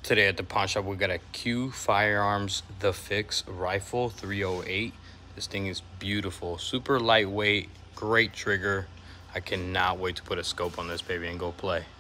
Today at the pawn shop, we got a Q Firearms The Fix rifle 308. This thing is beautiful, super lightweight, great trigger. I cannot wait to put a scope on this baby and go play.